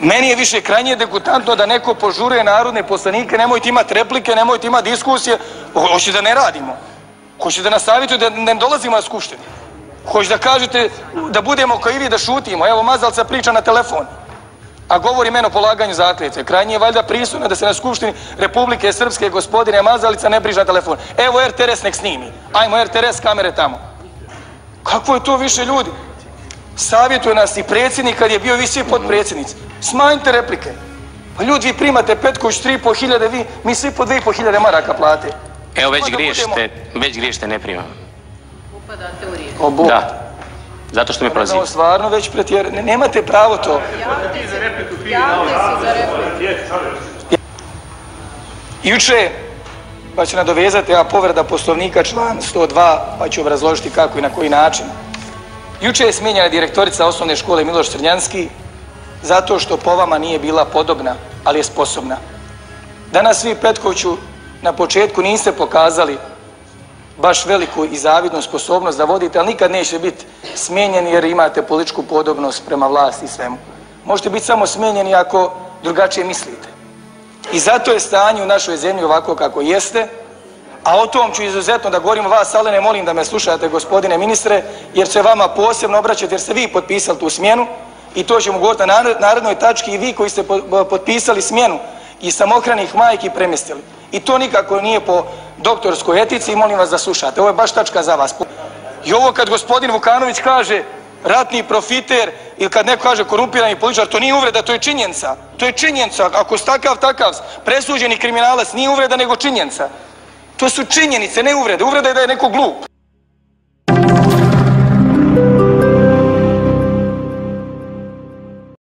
Meni je više krajnje degutantno da neko požuruje narodne poslanike, nemojte imati replike, nemojte imati diskusije, hoće da ne radimo. Hoće da nas savjetuje da ne dolazimo na skupštinu. Hoće da kažete da budemo kao i vi, da šutimo. Evo, Mazalca priča na telefon, a govori meni o polaganju zakletve. Krajnje je valjda prisutno da se na Skupštini Republike Srpske gospodine Mazalica ne priđe na telefon. Evo RTS nek snimi. Ajmo RTS kamere tamo. Kako je to više ljudi? Savjetuje nas i predsjednik kad je bio, vi svi podpredsjednici. Smanjite replike. Pa ljudi, vi primate Petković 3.500, mi svi po 2.500 maraka plate. Evo, već griješite, ne primam. Upadate u riječ. O Bog. Da, zato što me prozivate. Stvarno već pretjerujete. Nemate pravo to. Javite se za repliku. Juče, pa ću nadovezati, a povreda Poslovnika član 102, pa ću obrazložiti kako i na koji način. Juče je smijenjena direktorica osnovne škole Miloš Crnjanski zato što po vama nije bila podobna, ali je sposobna. Danas vi, Petkoviću, na početku niste pokazali baš veliku i zavidnu sposobnost da vodite, ali nikad nećete biti smijenjeni jer imate političku podobnost prema vlasti i svemu. Možete biti samo smijenjeni ako drugačije mislite. I zato je stanje u našoj zemlji ovako kako jeste, a o tom ću izuzetno da govorim. Vas, Alene, molim da me slušate, gospodine ministre, jer se vama posebno obraćati, jer ste vi potpisali tu smjenu i to ćemo govoriti na narednoj tački, i vi koji ste potpisali smjenu i samohranih majki premjestili. I to nikako nije po doktorskoj etici i molim vas da slušate. Ovo je baš tačka za vas. I ovo kad gospodin Vukanović kaže ratni profiter ili kad neko kaže korumpirani političar, to nije uvreda, to je činjenica. To je činjenica. Ako je takav presuđeni kriminalac, nije uvreda nego činjenica. To su činjenice, ne uvrede. Uvreda je da je neko glup.